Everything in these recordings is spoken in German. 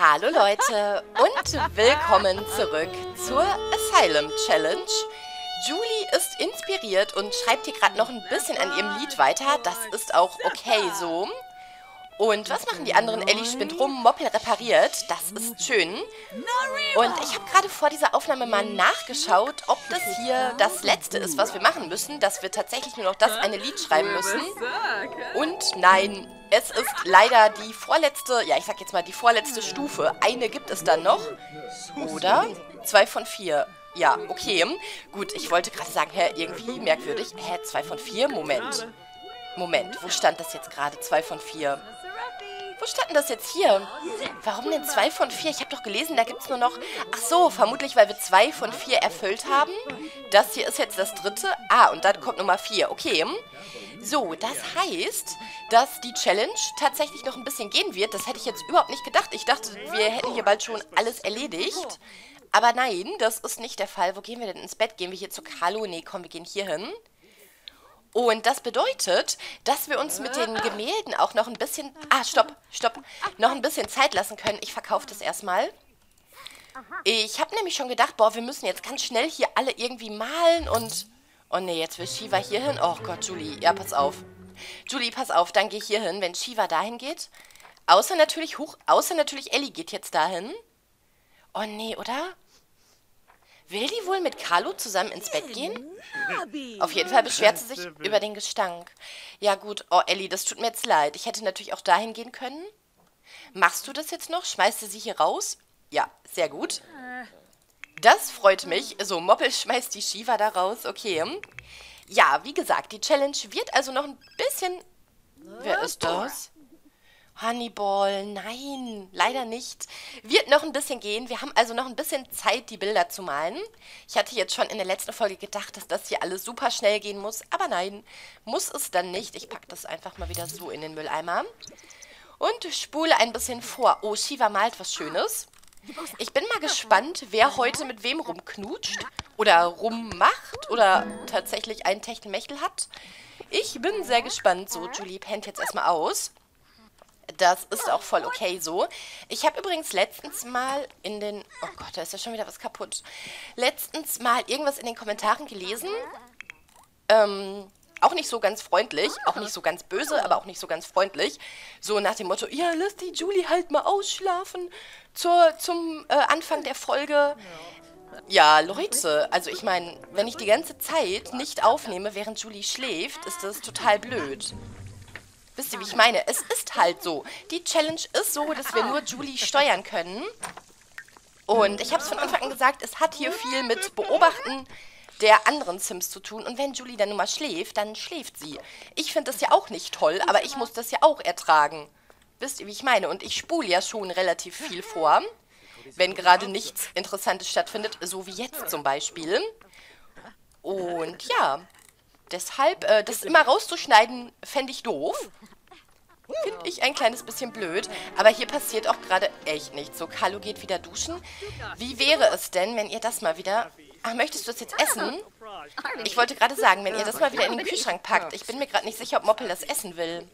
Hallo Leute und willkommen zurück zur Asylum Challenge. Julie ist inspiriert und schreibt hier gerade noch ein bisschen an ihrem Lied weiter. Das ist auch okay so. Und was machen die anderen? Ellie spinnt rum, Moppel repariert. Das ist schön. Und ich habe gerade vor dieser Aufnahme mal nachgeschaut, ob das hier das letzte ist, was wir machen müssen. Dass wir tatsächlich nur noch das eine Lied schreiben müssen. Und nein, es ist leider die vorletzte, ja ich sag jetzt mal die vorletzte Stufe. Eine gibt es dann noch. Oder? 2 von 4. Ja, okay. Gut, ich wollte gerade sagen, irgendwie merkwürdig. 2 von 4? Moment, wo stand das jetzt gerade? 2 von 4. Wo stand denn das jetzt hier? Warum denn 2 von 4? Ich habe doch gelesen, da gibt es nur noch... Ach so, vermutlich, weil wir 2 von 4 erfüllt haben. Das hier ist jetzt das dritte. Ah, und dann kommt Nummer 4. Okay. So, das heißt, dass die Challenge tatsächlich noch ein bisschen gehen wird. Das hätte ich jetzt überhaupt nicht gedacht. Ich dachte, wir hätten hier bald schon alles erledigt. Aber nein, das ist nicht der Fall. Wo gehen wir denn ins Bett? Gehen wir hier zu Carlo? Nee, komm, wir gehen hier hin. Und das bedeutet, dass wir uns mit den Gemälden auch noch ein bisschen... Ah, stopp. Noch ein bisschen Zeit lassen können. Ich verkaufe das erstmal. Ich habe nämlich schon gedacht, boah, wir müssen jetzt ganz schnell hier alle irgendwie malen und... Oh nee, jetzt will Shiva hier hin. Oh Gott, Julie, ja, pass auf. Julie, pass auf, dann geh hier hin, wenn Shiva dahin geht. Außer natürlich Ellie geht jetzt dahin. Oh nee, oder? Will die wohl mit Carlo zusammen ins Bett gehen? Auf jeden Fall beschwert sie sich über den Gestank. Ja gut, oh Ellie, das tut mir jetzt leid. Ich hätte natürlich auch dahin gehen können. Machst du das jetzt noch? Schmeißt du sie hier raus? Ja, sehr gut. Das freut mich. So, Moppel schmeißt die Shiva da raus. Okay. Ja, wie gesagt, die Challenge wird also noch ein bisschen... Wer ist das? Honeyball, nein, leider nicht. Wird noch ein bisschen gehen. Wir haben also noch ein bisschen Zeit, die Bilder zu malen. Ich hatte jetzt schon in der letzten Folge gedacht, dass das hier alles super schnell gehen muss. Aber nein, muss es dann nicht. Ich packe das einfach mal wieder so in den Mülleimer. Und spule ein bisschen vor. Oh, Shiva malt was Schönes. Ich bin mal gespannt, wer heute mit wem rumknutscht. Oder rummacht. Oder tatsächlich einen Techtelmechtel hat. Ich bin sehr gespannt. So, Julie pennt jetzt erstmal aus. Das ist auch voll okay so. Ich habe übrigens letztens mal in den... Oh Gott, da ist ja schon wieder was kaputt. Letztens mal irgendwas in den Kommentaren gelesen. Auch nicht so ganz freundlich. Auch nicht so ganz böse, aber auch nicht so ganz freundlich. So nach dem Motto, ja, lass die Julie halt mal ausschlafen zum Anfang der Folge. Ja, Leute, also ich meine, wenn ich die ganze Zeit nicht aufnehme, während Julie schläft, ist das total blöd. Wisst ihr, wie ich meine? Es ist halt so. Die Challenge ist so, dass wir nur Julie steuern können. Und ich habe es von Anfang an gesagt, es hat hier viel mit Beobachten der anderen Sims zu tun. Und wenn Julie dann nun mal schläft, dann schläft sie. Ich finde das ja auch nicht toll, aber ich muss das ja auch ertragen. Wisst ihr, wie ich meine? Und ich spule ja schon relativ viel vor, wenn gerade nichts Interessantes stattfindet, so wie jetzt zum Beispiel. Und ja... Deshalb, das immer rauszuschneiden, fände ich doof. Finde ich ein kleines bisschen blöd. Aber hier passiert auch gerade echt nichts. So, Carlo geht wieder duschen. Wie wäre es denn, wenn ihr das mal wieder... Ach, möchtest du das jetzt essen? Ich wollte gerade sagen, wenn ihr das mal wieder in den Kühlschrank packt. Ich bin mir gerade nicht sicher, ob Moppel das essen will.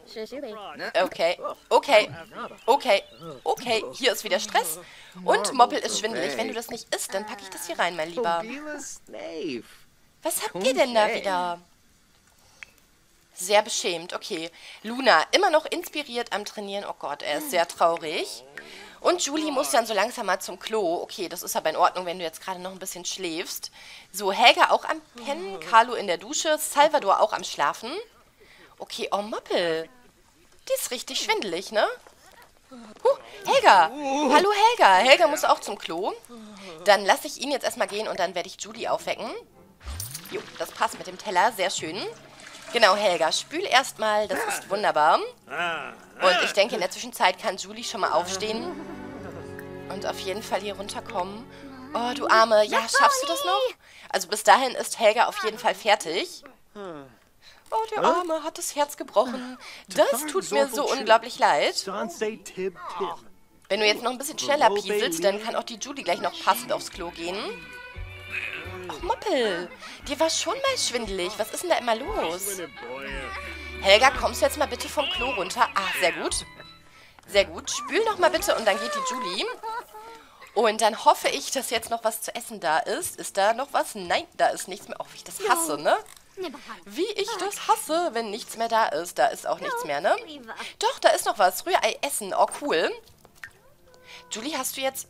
Okay. Hier ist wieder Stress. Und Moppel ist schwindelig. Wenn du das nicht isst, dann packe ich das hier rein, mein Lieber. Was habt ihr denn da wieder? Sehr beschämt, okay. Luna, immer noch inspiriert am Trainieren. Oh Gott, er ist sehr traurig. Und Julie muss dann so langsam mal zum Klo. Okay, das ist aber in Ordnung, wenn du jetzt gerade noch ein bisschen schläfst. So, Helga auch am Pennen, Carlo in der Dusche, Salvador auch am Schlafen. Okay, oh Moppel. Die ist richtig schwindelig, ne? Helga! Hallo Helga! Helga muss auch zum Klo. Dann lasse ich ihn jetzt erstmal gehen und dann werde ich Julie aufwecken. Jo, das passt mit dem Teller, sehr schön. Genau, Helga, spül erstmal, das ist wunderbar. Und ich denke, in der Zwischenzeit kann Julie schon mal aufstehen und auf jeden Fall hier runterkommen. Oh, du Arme, ja, schaffst du das noch? Also bis dahin ist Helga auf jeden Fall fertig. Oh, der Arme hat das Herz gebrochen. Das tut mir so unglaublich leid. Wenn du jetzt noch ein bisschen schneller pieselst, dann kann auch die Julie gleich noch passend aufs Klo gehen. Ach, Moppel, dir war schon mal schwindelig. Was ist denn da immer los? Helga, kommst du jetzt mal bitte vom Klo runter? Ah, sehr gut. Sehr gut. Spül noch mal bitte und dann geht die Julie. Und dann hoffe ich, dass jetzt noch was zu essen da ist. Ist da noch was? Nein, da ist nichts mehr. Oh, wie ich das hasse, ne? Wie ich das hasse, wenn nichts mehr da ist. Da ist auch nichts mehr, ne? Doch, da ist noch was. Rührei essen. Oh, cool. Julie, hast du jetzt...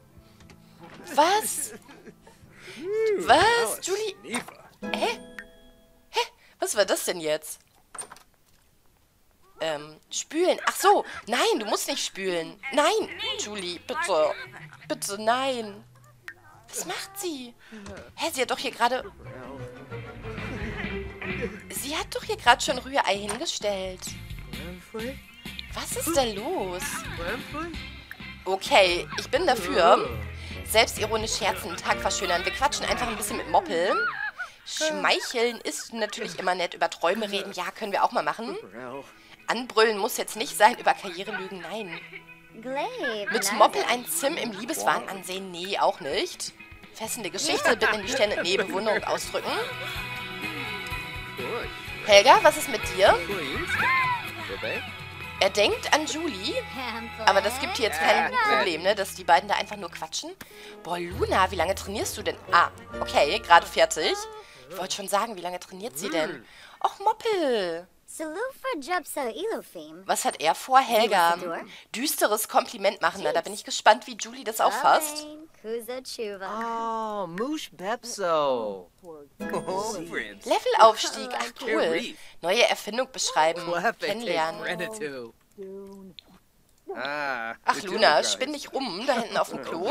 Was? Was? Julie? Hä? Hä? Was war das denn jetzt? Spülen. Ach so. Nein, du musst nicht spülen. Nein, Julie, bitte. Bitte, nein. Was macht sie? Hä, sie hat doch hier gerade... Sie hat doch hier gerade schon Rührei hingestellt. Was ist da los? Okay, ich bin dafür. Selbstironisch scherzen, Tag verschönern. Wir quatschen einfach ein bisschen mit Moppel. Schmeicheln ist natürlich immer nett. Über Träume reden, ja, können wir auch mal machen. Anbrüllen muss jetzt nicht sein. Über Karriere lügen, nein. Mit Moppel ein Sim im Liebeswahn ansehen, nee, auch nicht. Fessende Geschichte, bitten in die Sterne, nee, Bewunderung ausdrücken. Helga, was ist mit dir? Er denkt an Julie, aber das gibt hier jetzt kein Problem, ne, dass die beiden da einfach nur quatschen. Boah, Luna, wie lange trainierst du denn? Ah, okay, gerade fertig. Ich wollte schon sagen, wie lange trainiert sie denn? Och, Moppel. Was hat er vor, Helga? Düsteres Kompliment machen, na, da bin ich gespannt, wie Julie das auffasst. Oh, Moosh Bepso. Levelaufstieg, ach cool. Neue Erfindung beschreiben, kennenlernen. Ach Luna, spinn dich rum, da hinten auf dem Klo.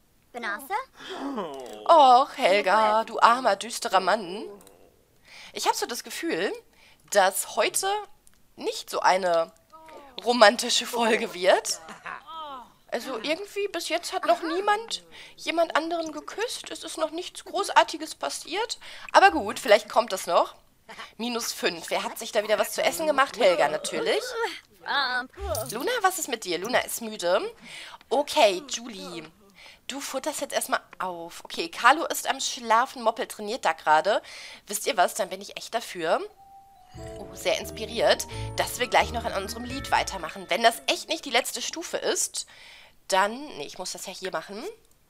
Och, Helga, du armer, düsterer Mann. Ich habe so das Gefühl, dass heute nicht so eine romantische Folge wird. Also irgendwie, bis jetzt hat noch niemand jemand anderen geküsst. Es ist noch nichts Großartiges passiert. Aber gut, vielleicht kommt das noch. -5. Wer hat sich da wieder was zu essen gemacht? Helga natürlich. Luna, was ist mit dir? Luna ist müde. Okay, Julie. Du futterst jetzt erstmal auf. Okay, Carlo ist am Schlafen, Moppel trainiert da gerade. Wisst ihr was? Dann bin ich echt dafür. Oh, sehr inspiriert, dass wir gleich noch an unserem Lied weitermachen. Wenn das echt nicht die letzte Stufe ist, dann... Nee, ich muss das ja hier machen.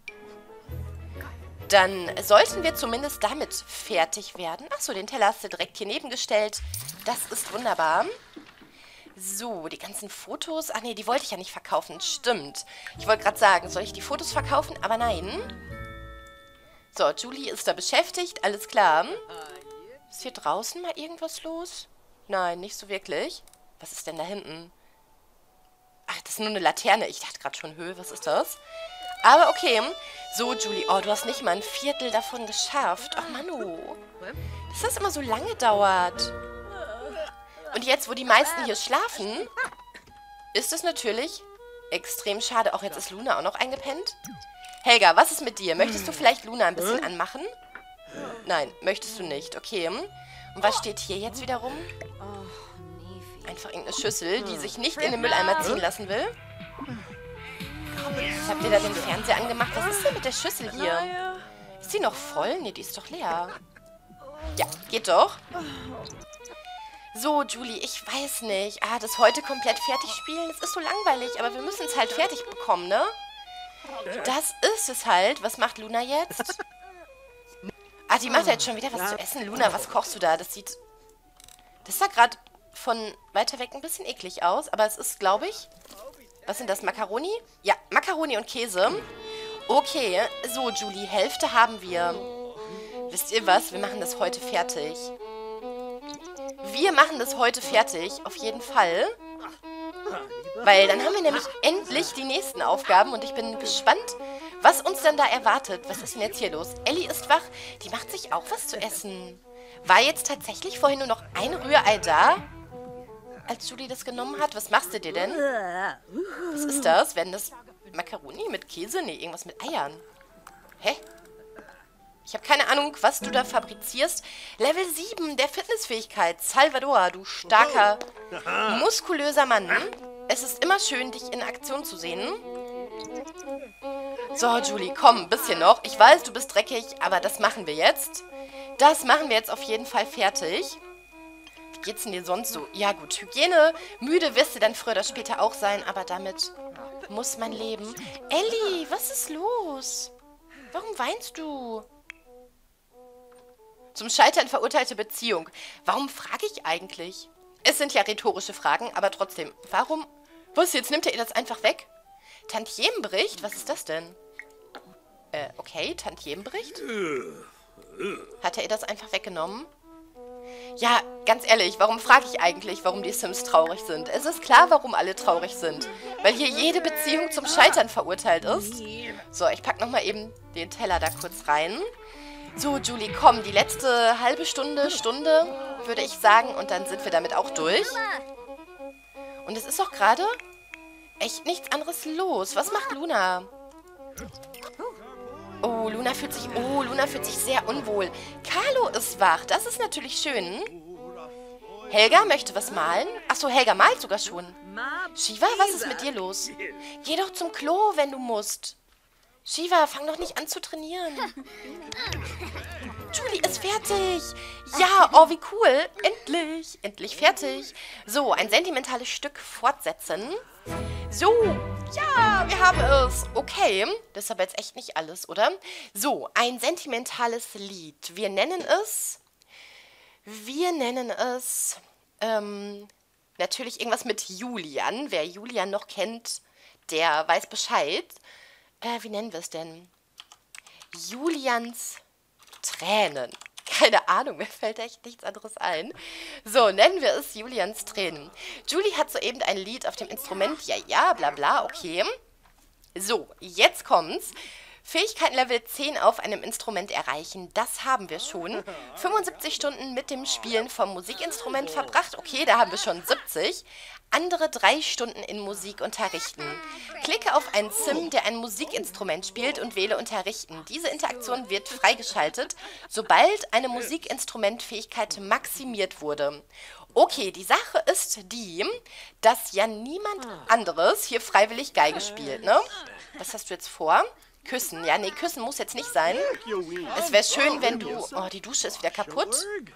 Dann sollten wir zumindest damit fertig werden. Achso, den Teller hast du direkt hier nebengestellt. Das ist wunderbar. So, die ganzen Fotos. Ach nee, die wollte ich ja nicht verkaufen. Stimmt. Ich wollte gerade sagen, soll ich die Fotos verkaufen? Aber nein. So, Julie ist da beschäftigt. Alles klar. Ist hier draußen mal irgendwas los? Nein, nicht so wirklich. Was ist denn da hinten? Ach, das ist nur eine Laterne. Ich dachte gerade schon, Höhe, was ist das? Aber okay. So, Julie. Oh, du hast nicht mal ein Viertel davon geschafft. Ach, Manu. Dass das immer so lange dauert. Und jetzt, wo die meisten hier schlafen, ist es natürlich extrem schade. Auch jetzt ist Luna auch noch eingepennt. Helga, was ist mit dir? Möchtest du vielleicht Luna ein bisschen anmachen? Nein, möchtest du nicht. Okay. Und was steht hier jetzt wieder rum? Einfach irgendeine Schüssel, die sich nicht in den Mülleimer ziehen lassen will. Habt ihr da den Fernseher angemacht? Was ist denn mit der Schüssel hier? Ist die noch voll? Nee, die ist doch leer. Ja, geht doch. So, Julie, ich weiß nicht. Ah, das heute komplett fertig spielen, das ist so langweilig. Aber wir müssen es halt fertig bekommen, ne? Das ist es halt. Was macht Luna jetzt? Ah, die macht ja jetzt schon wieder was zu essen. Luna, was kochst du da? Das sieht... Das sah gerade von weiter weg ein bisschen eklig aus. Aber es ist, glaube ich... Was sind das? Macaroni? Ja, Macaroni und Käse. Okay, so, Julie, Hälfte haben wir. Wisst ihr was? Wir machen das heute fertig. Wir machen das heute fertig, auf jeden Fall. Weil dann haben wir nämlich endlich die nächsten Aufgaben und ich bin gespannt, was uns dann da erwartet. Was ist denn jetzt hier los? Ellie ist wach, die macht sich auch was zu essen. War jetzt tatsächlich vorhin nur noch ein Rührei da, als Julie das genommen hat? Was machst du dir denn? Was ist das? Werden das Macaroni mit Käse? Nee, irgendwas mit Eiern. Hä? Ich habe keine Ahnung, was du da fabrizierst. Level 7 der Fitnessfähigkeit. Salvador, du starker, muskulöser Mann. Es ist immer schön, dich in Aktion zu sehen. So, Julie, komm, ein bisschen noch. Ich weiß, du bist dreckig, aber das machen wir jetzt. Das machen wir jetzt auf jeden Fall fertig. geht's denn dir sonst so? Ja gut, Hygiene, müde wirst du dann früher oder später auch sein, aber damit muss man leben. Ellie, was ist los? Warum weinst du? Zum Scheitern verurteilte Beziehung. Warum frage ich eigentlich? Es sind ja rhetorische Fragen, aber trotzdem. Warum? Was, jetzt nimmt er ihr das einfach weg? Tantiemenbericht? Was ist das denn? Okay, Tantiemenbericht? Hat er ihr das einfach weggenommen? Ja, ganz ehrlich, warum frage ich eigentlich, warum die Sims traurig sind? Es ist klar, warum alle traurig sind. Weil hier jede Beziehung zum Scheitern verurteilt ist. So, ich packe nochmal eben den Teller da kurz rein. So, Julie, komm, die letzte halbe Stunde, würde ich sagen. Und dann sind wir damit auch durch. Und es ist auch gerade echt nichts anderes los. Was macht Luna? Oh, Luna fühlt sich sehr unwohl. Carlo ist wach. Das ist natürlich schön. Helga möchte was malen. Achso, Helga malt sogar schon. Shiva, was ist mit dir los? Geh doch zum Klo, wenn du musst. Shiva, fang doch nicht an zu trainieren. Julie ist fertig. Ja, oh, wie cool. Endlich. Endlich fertig. So, ein sentimentales Stück fortsetzen. So, ja, wir haben es. Okay, das ist aber jetzt echt nicht alles, oder? So, ein sentimentales Lied. Wir nennen es natürlich irgendwas mit Julian. Wer Julian noch kennt, der weiß Bescheid. Wie nennen wir es denn? Julians Tränen. Keine Ahnung, mir fällt echt nichts anderes ein. So, nennen wir es Julians Tränen. Julie hat soeben ein Lied auf dem Instrument. Ja, bla bla, okay. So, jetzt kommt's. Fähigkeiten Level 10 auf einem Instrument erreichen. Das haben wir schon. 75 Stunden mit dem Spielen vom Musikinstrument verbracht. Okay, da haben wir schon 70. Andere 3 Stunden in Musik unterrichten. Klicke auf einen Sim, der ein Musikinstrument spielt und wähle Unterrichten. Diese Interaktion wird freigeschaltet, sobald eine Musikinstrumentfähigkeit maximiert wurde. Okay, die Sache ist die, dass ja niemand anderes hier freiwillig Geige spielt, ne? Was hast du jetzt vor? Küssen. Ja, nee, küssen muss jetzt nicht sein. Es wäre schön, wenn du... Oh, die Dusche ist wieder kaputt.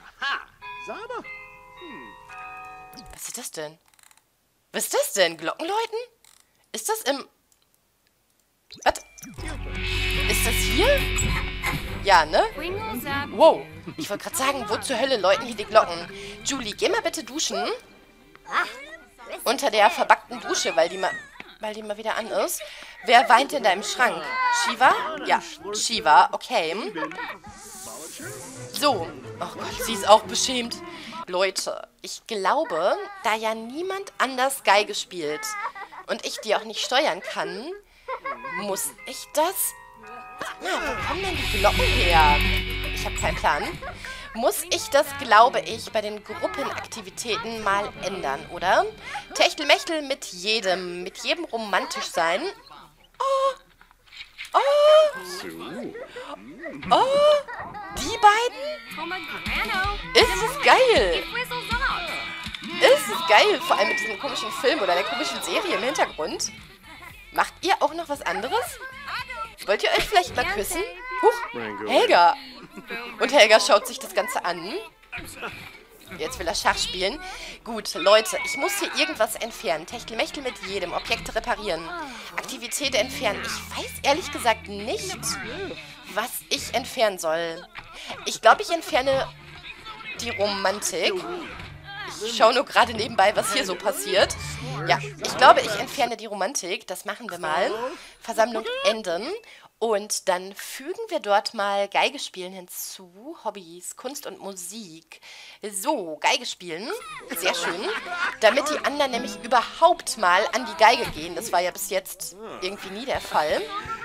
Was ist das denn? Was ist das denn? Glockenläuten? Ist das im... Was? Ist das hier? Ja, ne? Wow. Ich wollte gerade sagen, wo zur Hölle läuten hier die Glocken? Julie, geh mal bitte duschen. Unter der verbackten Dusche, weil die mal wieder an ist. Wer weint denn da im Schrank? Shiva? Ja, Shiva, okay. So. Oh Gott, sie ist auch beschämt. Leute, ich glaube, da ja niemand anders Geige spielt und ich die auch nicht steuern kann, muss ich das... Na, wo kommen denn die Glocken her? Ich habe keinen Plan. Muss ich das, glaube ich, bei den Gruppenaktivitäten mal ändern, oder? Techtelmechtel mit jedem romantisch sein. Oh, die beiden? Ist es geil? Ist es geil, vor allem mit diesem komischen Film oder der komischen Serie im Hintergrund. Macht ihr auch noch was anderes? Wollt ihr euch vielleicht mal küssen? Huch, Helga. Und Helga schaut sich das Ganze an. Jetzt will er Schach spielen. Gut, Leute, ich muss hier irgendwas entfernen. Techtelmechtel mit jedem. Objekte reparieren. Aktivität entfernen. Ich weiß ehrlich gesagt nicht, was ich entfernen soll. Ich glaube, ich entferne die Romantik. Ich schaue nur gerade nebenbei, was hier so passiert. Ja, ich glaube, ich entferne die Romantik. Das machen wir mal. Versammlung enden. Und dann fügen wir dort mal Geige spielen hinzu. Hobbys, Kunst und Musik. So, Geige spielen. Sehr schön. Damit die anderen nämlich überhaupt mal an die Geige gehen. Das war ja bis jetzt irgendwie nie der Fall.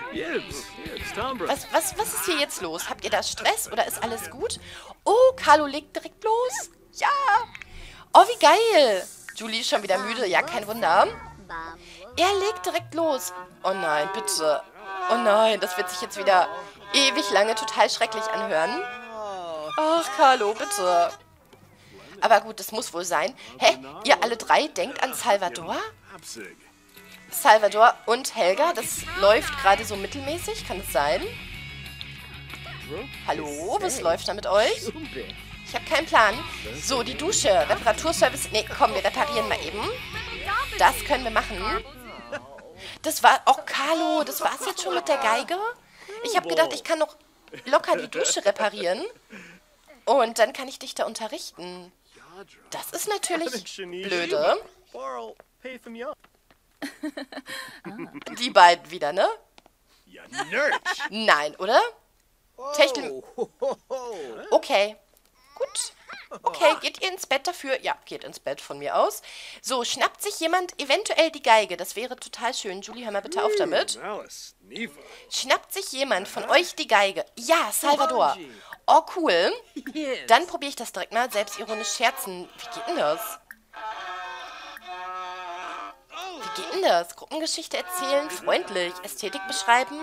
Was ist hier jetzt los? Habt ihr da Stress oder ist alles gut? Oh, Carlo legt direkt los. Ja. Oh, wie geil. Julie ist schon wieder müde. Ja, kein Wunder. Er legt direkt los. Oh nein, bitte. Oh nein, das wird sich jetzt wieder ewig lange total schrecklich anhören. Ach, Carlo, bitte. Aber gut, das muss wohl sein. Hä? Ihr alle drei denkt an Salvador? Salvador und Helga, das läuft gerade so mittelmäßig, kann es sein? Hallo, was läuft da mit euch? Ich habe keinen Plan. So, die Dusche. Reparaturservice. Nee, komm, wir reparieren mal eben. Das können wir machen. Das war... Oh, Carlo, das war's jetzt schon mit der Geige? Ich habe gedacht, ich kann noch locker die Dusche reparieren. Und dann kann ich dich da unterrichten. Das ist natürlich blöde. Die beiden wieder, ne? Nein, oder? Technik. Okay. Gut. Okay, geht ihr ins Bett dafür? Ja, geht ins Bett von mir aus. So, schnappt sich jemand eventuell die Geige? Das wäre total schön. Julie, hör mal bitte auf damit. Schnappt sich jemand von euch die Geige? Ja, Salvador. Oh, cool. Dann probiere ich das direkt mal. Selbstironisch scherzen. Wie geht denn das? Wie geht denn das? Gruppengeschichte erzählen, freundlich, Ästhetik beschreiben,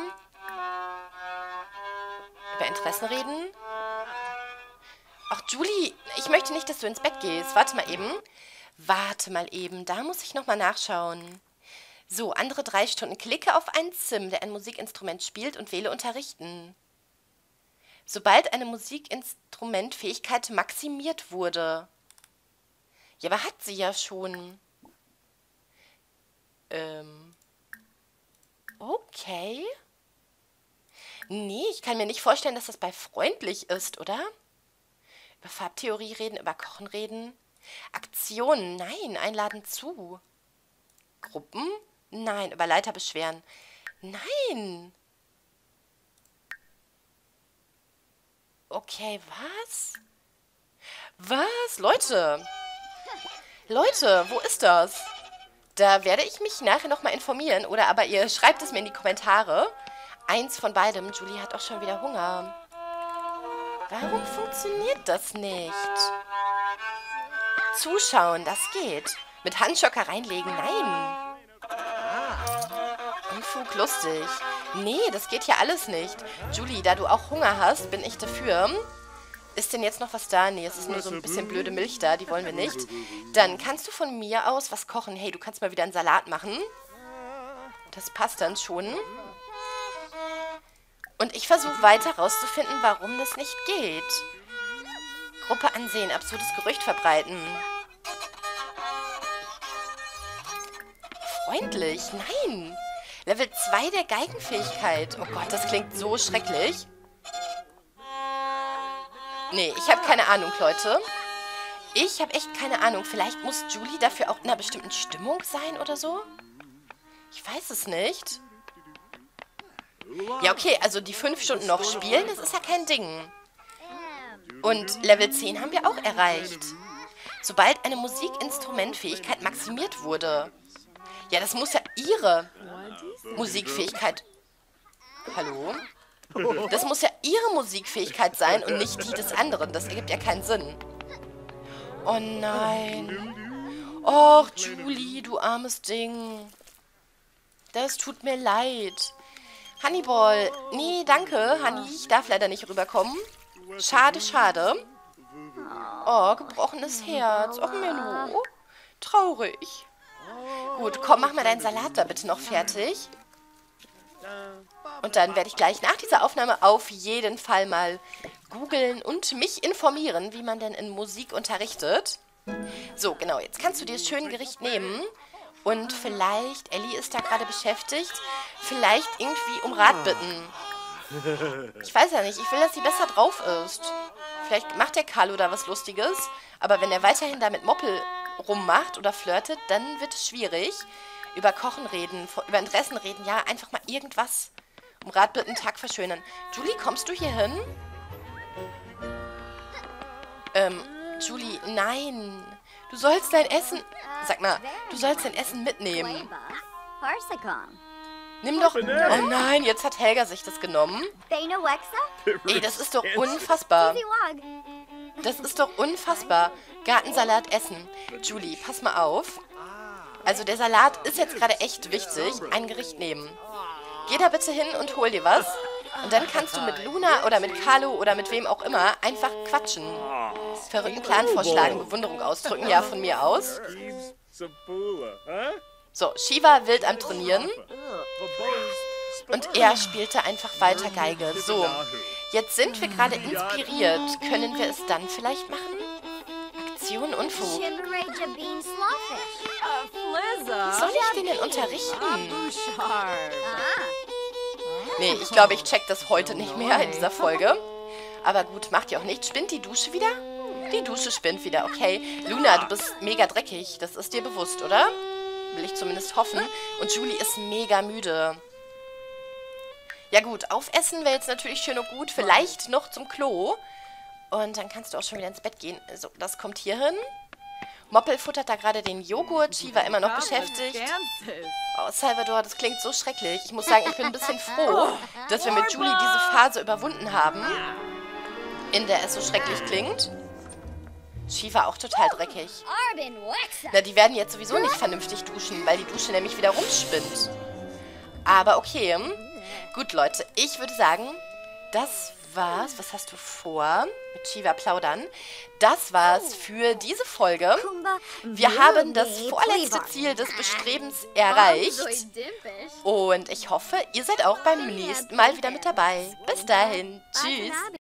über Interessen reden. Ach, Julie, ich möchte nicht, dass du ins Bett gehst. Warte mal eben. Warte mal eben, da muss ich nochmal nachschauen. So, andere 3 Stunden. Klicke auf einen Sim, der ein Musikinstrument spielt und wähle Unterrichten. Sobald eine Musikinstrumentfähigkeit maximiert wurde. Ja, aber hat sie ja schon. Okay. Nee, ich kann mir nicht vorstellen, dass das bei freundlich ist, oder? Über Farbtheorie reden, über Kochen reden. Aktionen, nein, einladen zu. Gruppen? Nein, über Leiter beschweren. Nein. Okay, was? Was? Leute. Leute, wo ist das? Da werde ich mich nachher nochmal informieren. Oder aber ihr schreibt es mir in die Kommentare. Eins von beidem. Julie hat auch schon wieder Hunger. Warum funktioniert das nicht? Zuschauen, das geht. Mit Handschocker reinlegen, nein. Unfug, lustig. Nee, das geht hier alles nicht. Julie, da du auch Hunger hast, bin ich dafür. Ist denn jetzt noch was da? Nee, es ist nur so ein bisschen blöde Milch da, die wollen wir nicht. Dann kannst du von mir aus was kochen. Hey, du kannst mal wieder einen Salat machen. Das passt dann schon. Und ich versuche weiter rauszufinden, warum das nicht geht. Gruppe ansehen, absurdes Gerücht verbreiten. Freundlich, nein. Level 2 der Geigenfähigkeit. Oh Gott, das klingt so schrecklich. Nee, ich habe keine Ahnung, Leute. Ich habe echt keine Ahnung. Vielleicht muss Julie dafür auch in einer bestimmten Stimmung sein oder so? Ich weiß es nicht. Ja, okay, also die 5 Stunden noch spielen, das ist ja kein Ding. Und Level 10 haben wir auch erreicht. Sobald eine Musikinstrumentfähigkeit maximiert wurde. Ja, das muss ja ihre Musikfähigkeit... Hallo? Das muss ja ihre Musikfähigkeit sein und nicht die des anderen. Das ergibt ja keinen Sinn. Oh nein. Och, Julie, du armes Ding. Das tut mir leid. Honeyball. Nee, danke, Honey. Ich darf leider nicht rüberkommen. Schade, schade. Oh, gebrochenes Herz. Och, Menno. Traurig. Gut, komm, mach mal deinen Salat da bitte noch fertig. Und dann werde ich gleich nach dieser Aufnahme auf jeden Fall mal googeln und mich informieren, wie man denn in Musik unterrichtet. So, genau, jetzt kannst du dir das schöne Gericht nehmen. Und vielleicht, Ellie ist da gerade beschäftigt, vielleicht irgendwie um Rat bitten. Ich weiß ja nicht, ich will, dass sie besser drauf ist. Vielleicht macht der Carlo da was Lustiges, aber wenn er weiterhin da mit Moppel rummacht oder flirtet, dann wird es schwierig. Über Kochen reden, über Interessen reden, ja, einfach mal irgendwas. Um Rat bitten, Tag verschönern. Julie, kommst du hier hin? Julie, nein. Du sollst dein Essen... Sag mal, du sollst dein Essen mitnehmen. Nimm doch... Oh nein, jetzt hat Helga sich das genommen. Ey, das ist doch unfassbar. Das ist doch unfassbar. Gartensalat essen. Julie, pass mal auf. Also der Salat ist jetzt gerade echt wichtig. Ein Gericht nehmen. Geh da bitte hin und hol dir was. Und dann kannst du mit Luna oder mit Carlo oder mit wem auch immer einfach quatschen. Verrückten Plan vorschlagen, Bewunderung ausdrücken. Ja, von mir aus. So, Shiva wild am Trainieren. Und er spielte einfach weiter Geige. So, Jetzt sind wir gerade inspiriert. Können wir es dann vielleicht machen? Aktion Unfug. Soll ich den denn unterrichten? Nee, ich glaube, ich check das heute nicht mehr in dieser Folge. Aber gut, macht ja auch nichts. Spinnt die Dusche wieder? Die Dusche spinnt wieder, okay. Luna, du bist mega dreckig. Das ist dir bewusst, oder? Will ich zumindest hoffen. Und Julie ist mega müde. Ja gut, aufessen wäre jetzt natürlich schön und gut. Vielleicht noch zum Klo. Und dann kannst du auch schon wieder ins Bett gehen. So, das kommt hier hin. Moppel futtert da gerade den Joghurt. Shiva immer noch beschäftigt. Oh, Salvador, das klingt so schrecklich. Ich muss sagen, ich bin ein bisschen froh, dass wir mit Julie diese Phase überwunden haben, in der es so schrecklich klingt. Shiva auch total dreckig. Na, die werden jetzt sowieso nicht vernünftig duschen, weil die Dusche nämlich wieder rumspinnt. Aber okay. Gut, Leute, ich würde sagen, das war's. Was hast du vor? Mit Shiva plaudern. Das war's für diese Folge. Wir haben das vorletzte Ziel des Bestrebens erreicht. Und ich hoffe, ihr seid auch beim nächsten Mal wieder mit dabei. Bis dahin. Tschüss.